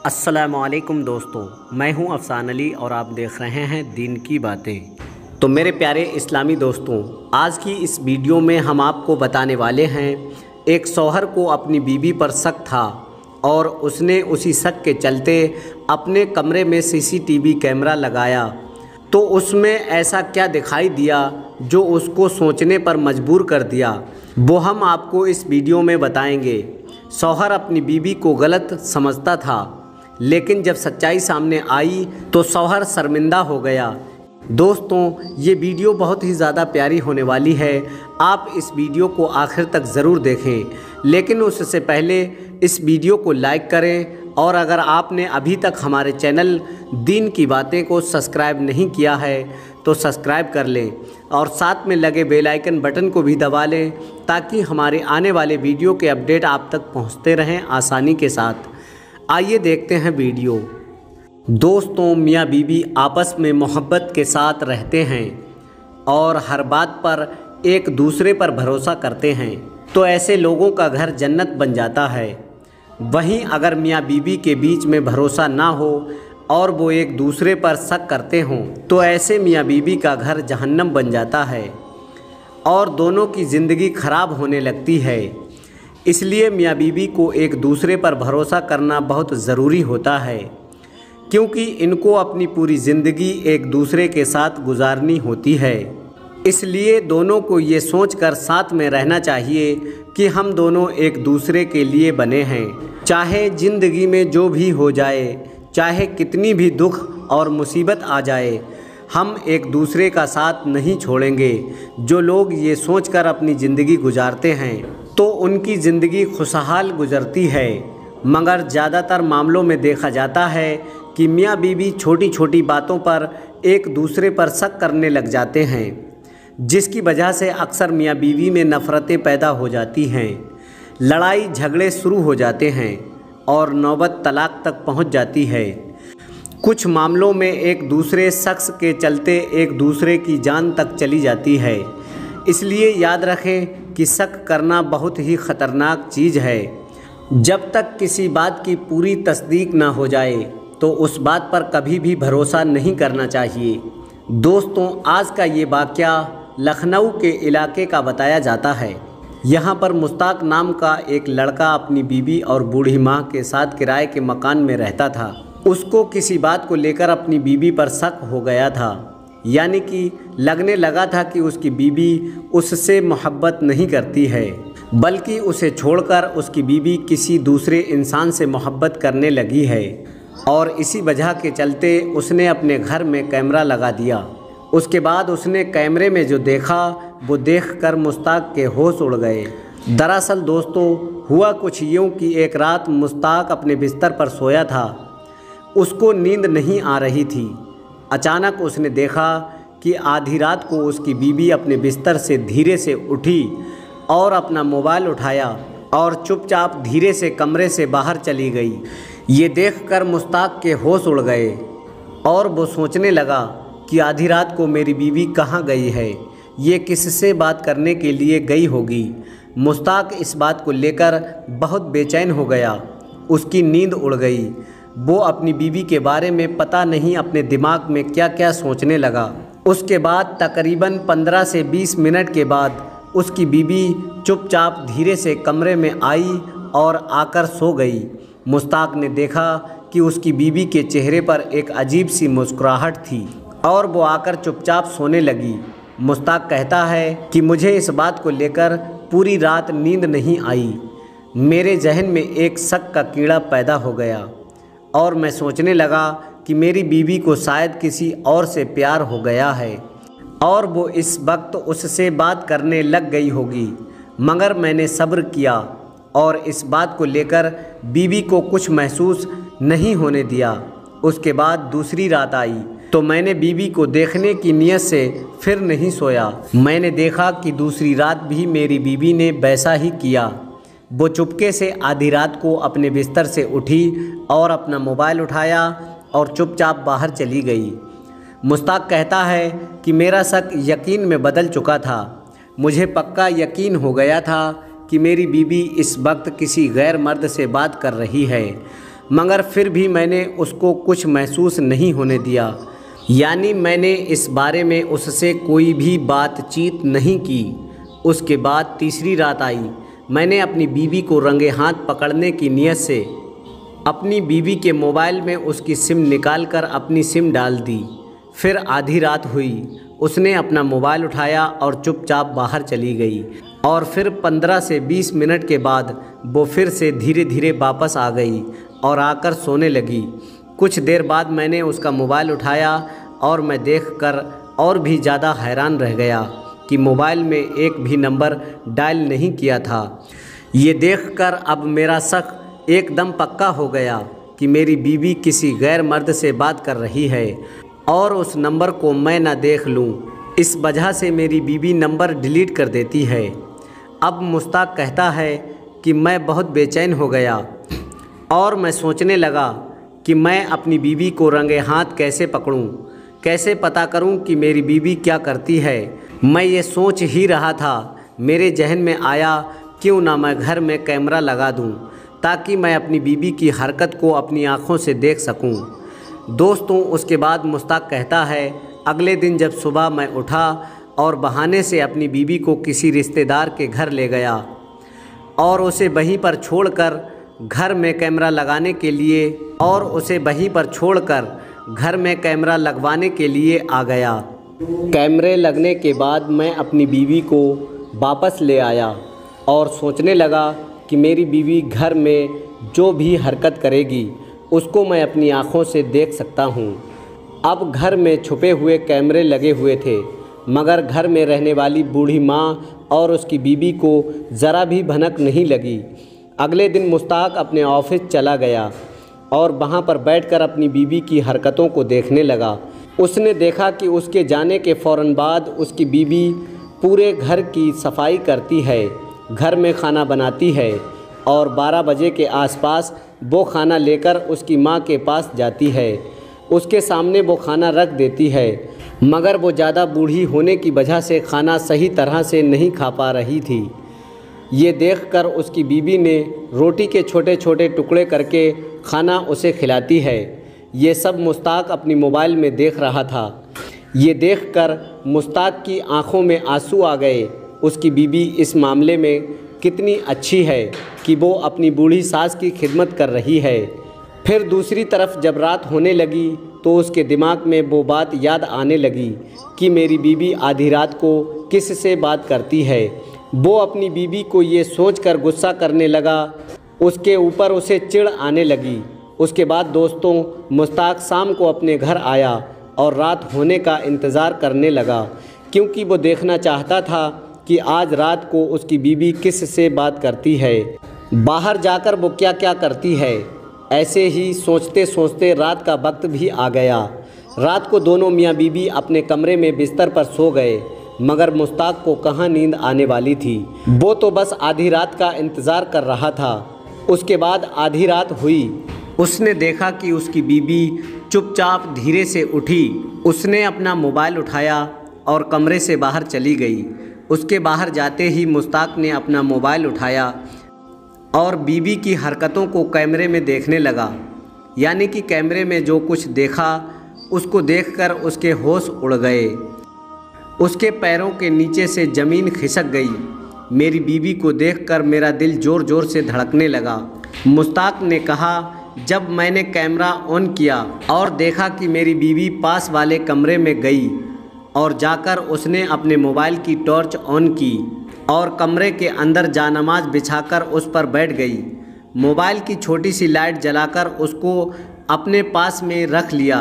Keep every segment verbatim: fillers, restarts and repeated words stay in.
अस्सलामुअलैकुम दोस्तों, मैं हूं अफसान अली और आप देख रहे हैं दीन की बातें। तो मेरे प्यारे इस्लामी दोस्तों, आज की इस वीडियो में हम आपको बताने वाले हैं, एक शौहर को अपनी बीवी पर शक था और उसने उसी शक के चलते अपने कमरे में सीसीटीवी कैमरा लगाया। तो उसमें ऐसा क्या दिखाई दिया जो उसको सोचने पर मजबूर कर दिया, वो हम आपको इस वीडियो में बताएंगे। शौहर अपनी बीवी को गलत समझता था, लेकिन जब सच्चाई सामने आई तो शौहर शर्मिंदा हो गया। दोस्तों, ये वीडियो बहुत ही ज़्यादा प्यारी होने वाली है, आप इस वीडियो को आखिर तक ज़रूर देखें। लेकिन उससे पहले इस वीडियो को लाइक करें और अगर आपने अभी तक हमारे चैनल दीन की बातें को सब्सक्राइब नहीं किया है तो सब्सक्राइब कर लें और साथ में लगे बेल आइकन बटन को भी दबा लें, ताकि हमारे आने वाले वीडियो के अपडेट आप तक पहुंचते रहें आसानी के साथ। आइए देखते हैं वीडियो। दोस्तों, मियाँ बीवी आपस में मोहब्बत के साथ रहते हैं और हर बात पर एक दूसरे पर भरोसा करते हैं, तो ऐसे लोगों का घर जन्नत बन जाता है। वहीं अगर मियाँ बीवी के बीच में भरोसा ना हो और वो एक दूसरे पर शक करते हों, तो ऐसे मियाँ बीवी का घर जहन्नम बन जाता है और दोनों की ज़िंदगी खराब होने लगती है। इसलिए मियाँ बीवी को एक दूसरे पर भरोसा करना बहुत ज़रूरी होता है, क्योंकि इनको अपनी पूरी ज़िंदगी एक दूसरे के साथ गुजारनी होती है। इसलिए दोनों को ये सोचकर साथ में रहना चाहिए कि हम दोनों एक दूसरे के लिए बने हैं। चाहे ज़िंदगी में जो भी हो जाए, चाहे कितनी भी दुख और मुसीबत आ जाए, हम एक दूसरे का साथ नहीं छोड़ेंगे। जो लोग ये सोचकर अपनी ज़िंदगी गुजारते हैं तो उनकी ज़िंदगी खुशहाल गुजरती है, मगर ज़्यादातर मामलों में देखा जाता है कि मियाँ बीवी छोटी छोटी बातों पर एक दूसरे पर शक करने लग जाते हैं, जिसकी वजह से अक्सर मियाँ बीवी में नफ़रतें पैदा हो जाती हैं, लड़ाई झगड़े शुरू हो जाते हैं और नौबत तलाक तक पहुंच जाती है। कुछ मामलों में एक दूसरे शख्स के चलते एक दूसरे की जान तक चली जाती है। इसलिए याद रखें कि शक करना बहुत ही ख़तरनाक चीज़ है। जब तक किसी बात की पूरी तस्दीक ना हो जाए तो उस बात पर कभी भी भरोसा नहीं करना चाहिए। दोस्तों, आज का ये वाक़या लखनऊ के इलाके का बताया जाता है। यहाँ पर मुश्ताक नाम का एक लड़का अपनी बीवी और बूढ़ी माँ के साथ किराए के मकान में रहता था। उसको किसी बात को लेकर अपनी बीवी पर शक हो गया था, यानी कि लगने लगा था कि उसकी बीवी उससे मोहब्बत नहीं करती है, बल्कि उसे छोड़कर उसकी बीवी किसी दूसरे इंसान से मोहब्बत करने लगी है। और इसी वजह के चलते उसने अपने घर में कैमरा लगा दिया। उसके बाद उसने कैमरे में जो देखा वो देखकर मुश्ताक के होश उड़ गए। दरअसल दोस्तों, हुआ कुछ यूँ कि एक रात मुश्ताक अपने बिस्तर पर सोया था, उसको नींद नहीं आ रही थी। अचानक उसने देखा कि आधी रात को उसकी बीवी अपने बिस्तर से धीरे से उठी और अपना मोबाइल उठाया और चुपचाप धीरे से कमरे से बाहर चली गई। ये देखकर मुश्ताक के होश उड़ गए और वो सोचने लगा कि आधी रात को मेरी बीवी कहाँ गई है, ये किससे बात करने के लिए गई होगी। मुश्ताक इस बात को लेकर बहुत बेचैन हो गया, उसकी नींद उड़ गई। वो अपनी बीवी के बारे में पता नहीं अपने दिमाग में क्या क्या सोचने लगा। उसके बाद तकरीबन पंद्रह से बीस मिनट के बाद उसकी बीवी चुपचाप धीरे से कमरे में आई और आकर सो गई। मुश्ताक ने देखा कि उसकी बीवी के चेहरे पर एक अजीब सी मुस्कुराहट थी और वो आकर चुपचाप सोने लगी। मुश्ताक कहता है कि मुझे इस बात को लेकर पूरी रात नींद नहीं आई। मेरे जहन में एक शक का कीड़ा पैदा हो गया और मैं सोचने लगा कि मेरी बीवी को शायद किसी और से प्यार हो गया है और वो इस वक्त उससे बात करने लग गई होगी, मगर मैंने सब्र किया और इस बात को लेकर बीवी को कुछ महसूस नहीं होने दिया। उसके बाद दूसरी रात आई तो मैंने बीवी को देखने की नीयत से फिर नहीं सोया। मैंने देखा कि दूसरी रात भी मेरी बीवी ने वैसा ही किया। वो चुपके से आधी रात को अपने बिस्तर से उठी और अपना मोबाइल उठाया और चुपचाप बाहर चली गई। मुश्ताक कहता है कि मेरा शक यकीन में बदल चुका था। मुझे पक्का यकीन हो गया था कि मेरी बीवी इस वक्त किसी गैर मर्द से बात कर रही है। मगर फिर भी मैंने उसको कुछ महसूस नहीं होने दिया। यानी मैंने इस बारे में उससे कोई भी बातचीत नहीं की। उसके बाद तीसरी रात आई। मैंने अपनी बीवी को रंगे हाथ पकड़ने की नीयत से अपनी बीवी के मोबाइल में उसकी सिम निकालकर अपनी सिम डाल दी। फिर आधी रात हुई। उसने अपना मोबाइल उठाया और चुपचाप बाहर चली गई और फिर पंद्रह से बीस मिनट के बाद वो फिर से धीरे धीरे वापस आ गई और आकर सोने लगी। कुछ देर बाद मैंने उसका मोबाइल उठाया और मैं देखकर और भी ज़्यादा हैरान रह गया कि मोबाइल में एक भी नंबर डायल नहीं किया था। ये देखकर अब मेरा शक एकदम पक्का हो गया कि मेरी बीवी किसी गैर मर्द से बात कर रही है और उस नंबर को मैं ना देख लूं, इस वजह से मेरी बीवी नंबर डिलीट कर देती है। अब मुश्ताक कहता है कि मैं बहुत बेचैन हो गया और मैं सोचने लगा कि मैं अपनी बीवी को रंगे हाथ कैसे पकड़ूं, कैसे पता करूं कि मेरी बीवी क्या करती है। मैं ये सोच ही रहा था, मेरे जहन में आया क्यों ना मैं घर में कैमरा लगा दूं ताकि मैं अपनी बीवी की हरकत को अपनी आँखों से देख सकूं। दोस्तों, उसके बाद मुश्ताक कहता है, अगले दिन जब सुबह मैं उठा और बहाने से अपनी बीवी को किसी रिश्तेदार के घर ले गया और उसे वहीं पर छोड़कर घर में कैमरा लगाने के लिए और उसे वहीं पर छोड़कर घर में कैमरा लगवाने के लिए आ गया। कैमरे लगने के बाद मैं अपनी बीवी को वापस ले आया और सोचने लगा कि मेरी बीवी घर में जो भी हरकत करेगी उसको मैं अपनी आँखों से देख सकता हूँ। अब घर में छुपे हुए कैमरे लगे हुए थे, मगर घर में रहने वाली बूढ़ी माँ और उसकी बीवी को ज़रा भी भनक नहीं लगी। अगले दिन मुश्ताक अपने ऑफिस चला गया और वहाँ पर बैठकर अपनी बीवी की हरकतों को देखने लगा। उसने देखा कि उसके जाने के फ़ौरन बाद उसकी बीवी पूरे घर की सफाई करती है, घर में खाना बनाती है और बारह बजे के आसपास वो खाना लेकर उसकी माँ के पास जाती है। उसके सामने वो खाना रख देती है, मगर वो ज़्यादा बूढ़ी होने की वजह से खाना सही तरह से नहीं खा पा रही थी। ये देखकर उसकी बीवी ने रोटी के छोटे छोटे टुकड़े करके खाना उसे खिलाती है। ये सब मुश्ताक अपनी मोबाइल में देख रहा था। ये देखकर मुश्ताक की आंखों में आंसू आ गए। उसकी बीवी इस मामले में कितनी अच्छी है कि वो अपनी बूढ़ी सास की खिदमत कर रही है। फिर दूसरी तरफ जब रात होने लगी तो उसके दिमाग में वो बात याद आने लगी कि मेरी बीवी आधी रात को किस से बात करती है। वो अपनी बीवी को ये सोचकर गुस्सा करने लगा, उसके ऊपर उसे चिढ़ आने लगी। उसके बाद दोस्तों, मुश्ताक शाम को अपने घर आया और रात होने का इंतज़ार करने लगा, क्योंकि वो देखना चाहता था कि आज रात को उसकी बीवी किस से बात करती है, बाहर जाकर वो क्या क्या करती है। ऐसे ही सोचते सोचते रात का वक्त भी आ गया। रात को दोनों मियाँ बीवी अपने कमरे में बिस्तर पर सो गए, मगर मुश्ताक को कहाँ नींद आने वाली थी। वो तो बस आधी रात का इंतज़ार कर रहा था। उसके बाद आधी रात हुई। उसने देखा कि उसकी बीवी चुपचाप धीरे से उठी। उसने अपना मोबाइल उठाया और कमरे से बाहर चली गई। उसके बाहर जाते ही मुश्ताक ने अपना मोबाइल उठाया और बीवी की हरकतों को कैमरे में देखने लगा। यानी कि कैमरे में जो कुछ देखा उसको देखकर उसके होश उड़ गए। उसके पैरों के नीचे से ज़मीन खिसक गई। मेरी बीवी को देखकर मेरा दिल ज़ोर ज़ोर से धड़कने लगा। मुश्ताक ने कहा, जब मैंने कैमरा ऑन किया और देखा कि मेरी बीवी पास वाले कमरे में गई और जाकर उसने अपने मोबाइल की टॉर्च ऑन की और कमरे के अंदर जानमाज बिछाकर उस पर बैठ गई। मोबाइल की छोटी सी लाइट जलाकर उसको अपने पास में रख लिया।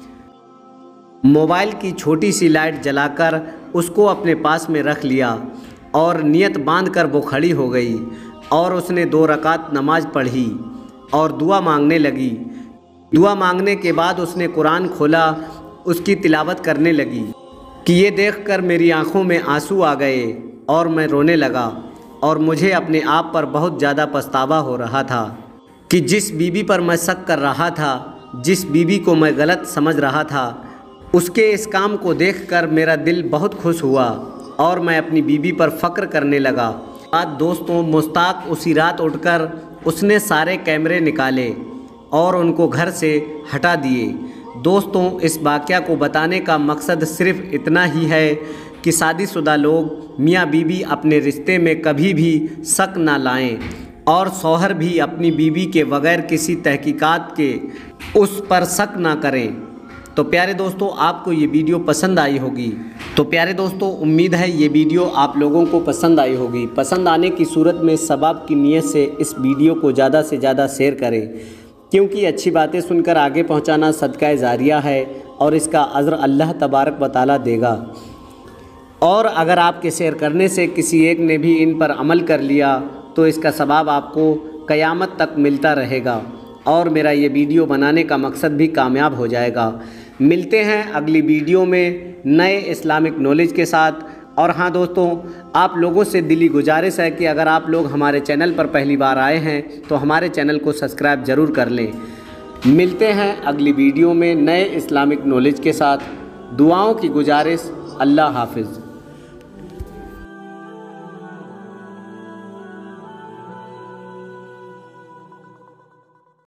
मोबाइल की छोटी सी लाइट जलाकर उसको अपने पास में रख लिया और नियत बांधकर वो खड़ी हो गई और उसने दो रकात नमाज पढ़ी और दुआ मांगने लगी। दुआ मांगने के बाद उसने कुरान खोला, उसकी तिलावत करने लगी कि ये देखकर मेरी आंखों में आंसू आ गए और मैं रोने लगा और मुझे अपने आप पर बहुत ज़्यादा पछतावा हो रहा था कि जिस बीवी पर मैं शक कर रहा था, जिस बीवी को मैं गलत समझ रहा था, उसके इस काम को देखकर मेरा दिल बहुत खुश हुआ और मैं अपनी बीवी पर फ़क्र करने लगा। आज दोस्तों, मुश्ताक उसी रात उठकर उसने सारे कैमरे निकाले और उनको घर से हटा दिए। दोस्तों, इस वाक़या को बताने का मकसद सिर्फ़ इतना ही है कि शादीशुदा लोग मियाँ बीवी अपने रिश्ते में कभी भी शक ना लाएं और शौहर भी अपनी बीवी के बगैर किसी तहकीकात के उस पर शक ना करें। तो प्यारे दोस्तों, आपको ये वीडियो पसंद आई होगी। तो प्यारे दोस्तों, उम्मीद है ये वीडियो आप लोगों को पसंद आई होगी। पसंद आने की सूरत में सवाब की नीयत से इस वीडियो को ज़्यादा से ज़्यादा शेयर करें, क्योंकि अच्छी बातें सुनकर आगे पहुंचाना सदका जारिया है और इसका अज़्र अल्लाह तबारक व तआला देगा। और अगर आपके शेयर करने से किसी एक ने भी इन पर अमल कर लिया तो इसका सवाब आपको क़यामत तक मिलता रहेगा और मेरा ये वीडियो बनाने का मकसद भी कामयाब हो जाएगा। मिलते हैं अगली वीडियो में नए इस्लामिक नॉलेज के साथ। और हाँ दोस्तों, आप लोगों से दिली गुजारिश है कि अगर आप लोग हमारे चैनल पर पहली बार आए हैं तो हमारे चैनल को सब्सक्राइब ज़रूर कर लें। मिलते हैं अगली वीडियो में नए इस्लामिक नॉलेज के साथ। दुआओं की गुजारिश। अल्लाह हाफिज़।